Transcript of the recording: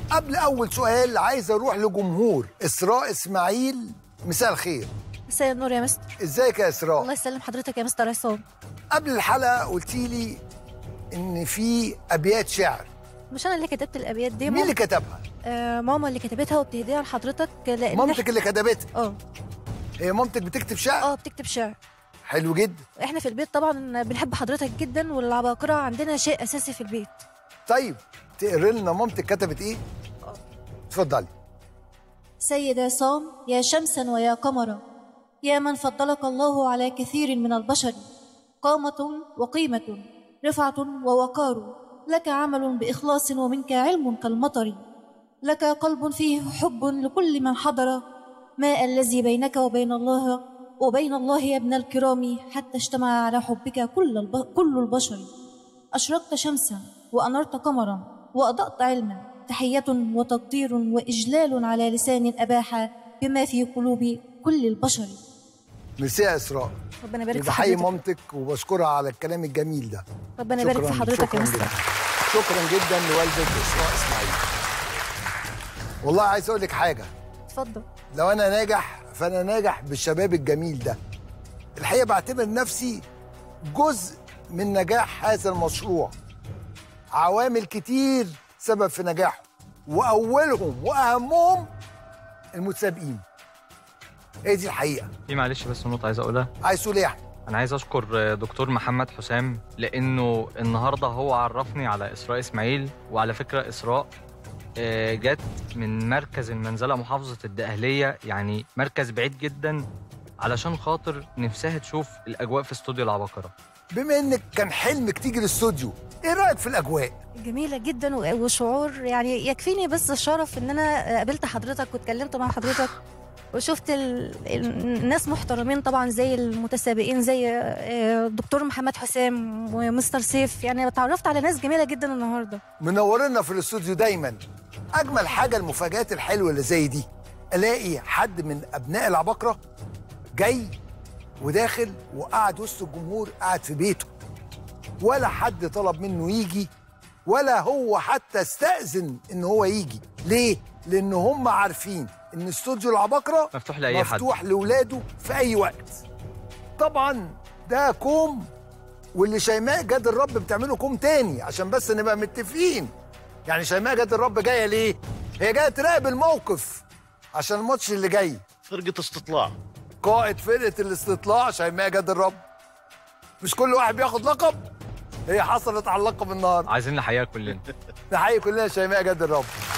قبل اول سؤال عايز اروح لجمهور اسراء اسماعيل. مساء الخير. مساء النور يا مستر. ازيك يا اسراء؟ الله يسلم حضرتك يا مستر عصام. قبل الحلقه قلتي لي ان في ابيات شعر. مش انا اللي كتبت الابيات دي، مين اللي كتبها؟ ماما اللي كتبتها وبتهديها لحضرتك لان مامتك اللي كتبتها؟ هي مامتك بتكتب شعر؟ بتكتب شعر. حلو جدا. احنا في البيت طبعا بنحب حضرتك جدا، والعباقرة عندنا شيء اساسي في البيت. طيب تقري لنا مامتك كتبت ايه؟ اتفضلي. سيد عصام، يا شمسا ويا قمرا، يا من فضلك الله على كثير من البشر، قامة وقيمة، رفعة ووقار، لك عمل بإخلاص ومنك علم كالمطر، لك قلب فيه حب لكل من حضر، ما الذي بينك وبين الله يا ابن الكرام، حتى اجتمع على حبك كل البشر، أشرقت شمسا وأنرت قمرا وأضأت علما، تحية وتقدير وإجلال على لسان أباح بما في قلوب كل البشر. ميرسي يا اسراء. ربنا يبارك في بحيي حضرتك. مامتك وبشكرها على الكلام الجميل ده. ربنا يبارك في حضرتك يا مستر. شكرا جدا لوالدة اسراء اسماعيل. والله عايز اقول لك حاجه. اتفضل. لو انا ناجح فانا ناجح بالشباب الجميل ده. الحقيقه بعتبر نفسي جزء من نجاح هذا المشروع. عوامل كتير سبب في نجاحه، واولهم واهمهم المتسابقين. هي دي الحقيقه. في معلش بس نقطة عايز اقولها. عايز تقول ايه يا احمد؟ انا عايز اشكر دكتور محمد حسام لانه النهارده هو عرفني على اسراء اسماعيل. وعلى فكرة اسراء جت من مركز المنزلة محافظة الدقهلية، يعني مركز بعيد جدا، علشان خاطر نفسها تشوف الاجواء في استوديو العباقرة. بما انك كان حلمك تيجي الاستوديو، ايه رايك في الاجواء؟ جميلة جدا وشعور، يعني يكفيني بس الشرف ان انا قابلت حضرتك واتكلمت مع حضرتك وشفت الناس محترمين طبعا زي المتسابقين، زي الدكتور محمد حسام ومستر سيف. يعني اتعرفت على ناس جميلة جدا النهارده. منورنا في الاستوديو دايما. اجمل حاجه المفاجآت الحلوه اللي زي دي، الاقي حد من ابناء العباقرة جاي وداخل وقعد وسط الجمهور، قاعد في بيته، ولا حد طلب منه يجي، ولا هو حتى استأذن ان هو يجي. ليه؟ لان هم عارفين ان استوديو العباقرة مفتوح لاي حد، مفتوح لاولاده في اي وقت. طبعا ده كوم، واللي شيماء جاد الرب بتعمله كوم تاني، عشان بس نبقى متفقين. يعني شيماء جاد الرب جايه ليه؟ هي جايه تراقب الموقف عشان الماتش اللي جاي. فرقة استطلاع. قائد فرقة الاستطلاع شيماء جاد الرب. مش كل واحد بياخد لقب؟ هي حصلت على اللقب النهارده. عايزين نحييها كلنا. نحيي كلنا شيماء جاد الرب.